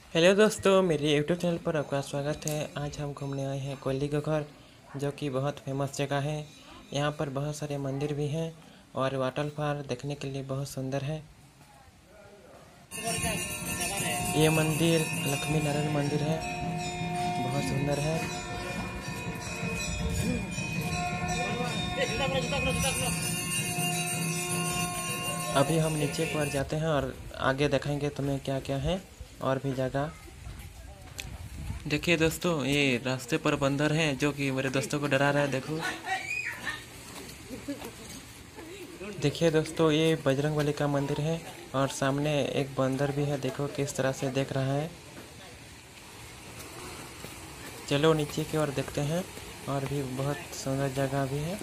Hello दोस्तों, मेरे YouTube channel पर आपका स्वागत है। आज हम घूमने आए हैं कोयली का घर, जो कि बहुत फेमस जगह है। यहाँ पर बहुत सारे मंदिर भी हैं और वाटरफॉल देखने के लिए बहुत सुंदर है। ये मंदिर लक्ष्मी नारायण मंदिर है, बहुत सुंदर है। अभी हम नीचे पर जाते हैं और आगे दिखाएंगे तुम्हें क्या क्या है और भी जगह। देखिए दोस्तों, ये रास्ते पर बंदर है जो कि मेरे दोस्तों को डरा रहा है। देखिए दोस्तों, ये बजरंगबली का मंदिर है और सामने एक बंदर भी है। देखो किस तरह से देख रहा है। चलो नीचे की ओर देखते हैं, और भी बहुत सुंदर जगह भी है।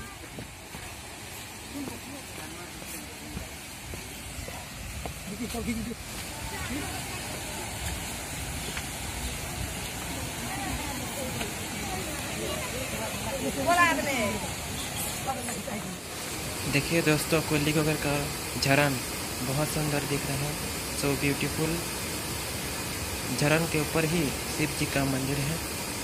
देखिए दोस्तों, कोयली घाघर का झरन बहुत सुंदर दिख रहा है। So beautiful. झरन के ऊपर ही शिव जी का मंदिर है।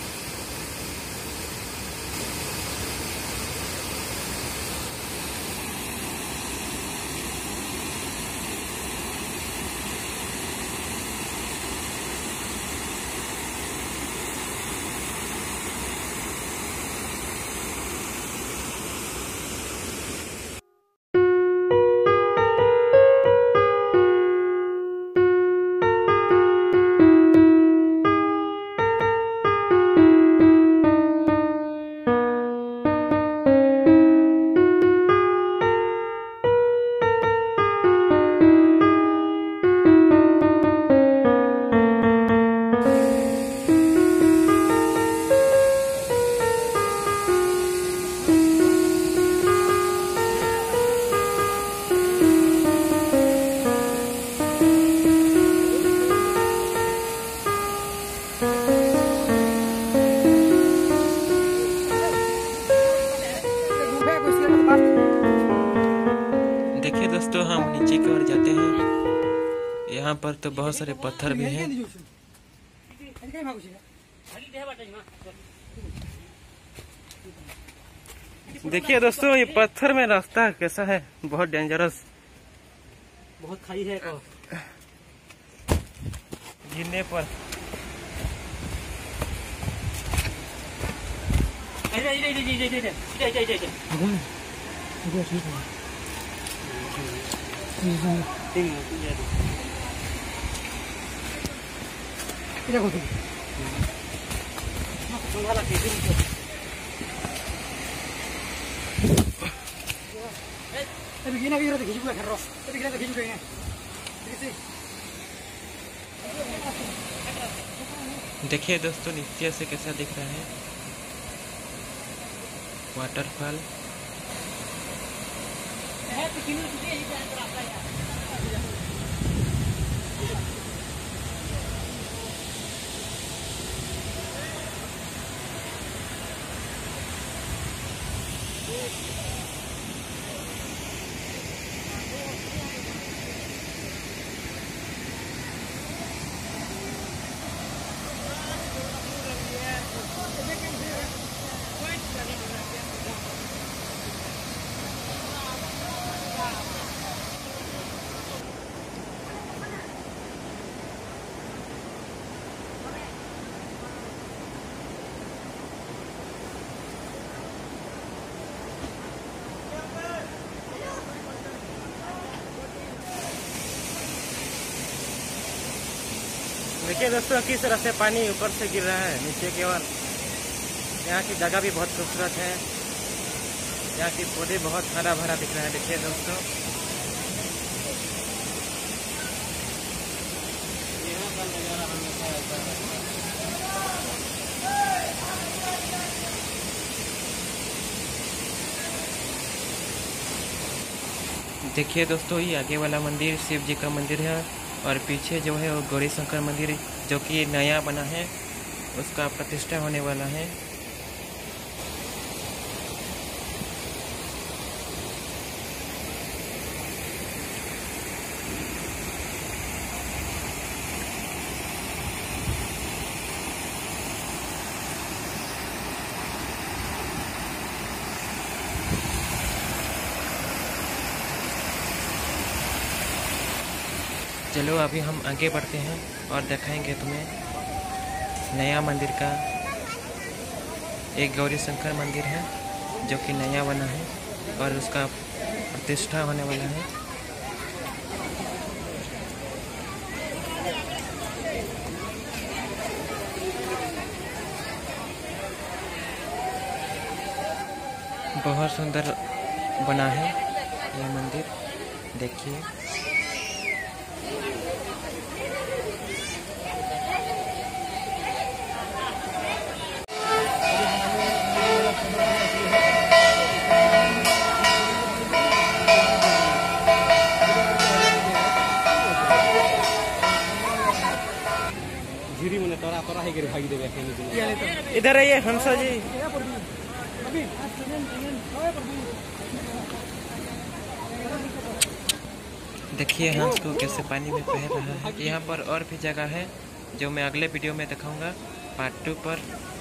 देखिए दोस्तों, हम नीचे की ओर जाते हैं। यहाँ पर तो बहुत सारे पत्थर भी हैं। देखिए दोस्तों, ये पत्थर में रास्ता कैसा है, बहुत डेंजरस, बहुत खाई है। गिरने पर देखिए दोस्तों, नीचे से कैसा दिख रहा है वाटरफॉल। देखिए दोस्तों, किस तरह से पानी ऊपर से गिर रहा है नीचे की ओर। यहाँ की जगह भी बहुत खूबसूरत है। यहाँ की पौधे बहुत हरा भरा दिख रहा है। देखिए दोस्तों, यहाँ का नजारा हमेशा ऐसा है। देखिए दोस्तों, ये आगे वाला मंदिर शिव जी का मंदिर है और पीछे जो है वो गौरी शंकर मंदिर, जो कि नया बना है, उसका प्रतिष्ठा होने वाला है। चलो अभी हम आगे बढ़ते हैं और दिखाएंगे तुम्हें नया मंदिर का। एक गौरी शंकर मंदिर है जो कि नया बना है और उसका प्रतिष्ठा होने वाला है। बहुत सुंदर बना है यह मंदिर, देखिए। झिरी मने तोरा तोरा है के भागी देबे। इधर आइए हंसा जी। देखिए हंस को कैसे पानी में तैर रहा है। यहाँ पर और भी जगह है जो मैं अगले वीडियो में दिखाऊंगा, पार्ट 2 पर।